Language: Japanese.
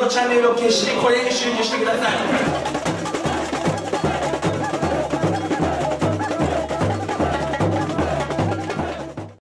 のチャンネルを決してこれに集中してください。